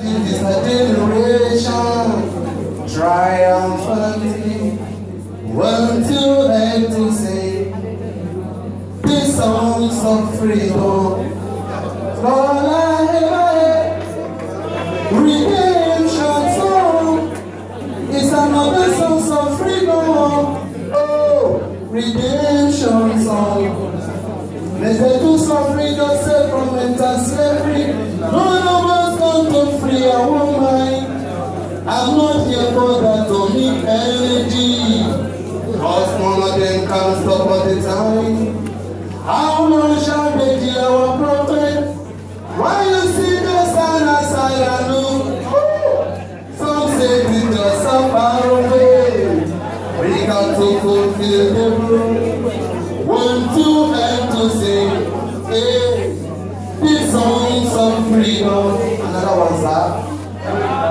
This is a generation triumphantly. One to like to sing the songs of freedom. Redemption song is another song of freedom. Oh, redemption song. Let's do some freedom, set from mental slavery. None of us want to free our mind. I'm not here for that atomic energy, cause none of them can stop at the time. How long shall they kill our prophet? Why you see the sun aside and look? Some say it just so far away. We got to fulfill the rule. One, two, and to sing, hey, the songs of freedom. Another one's that.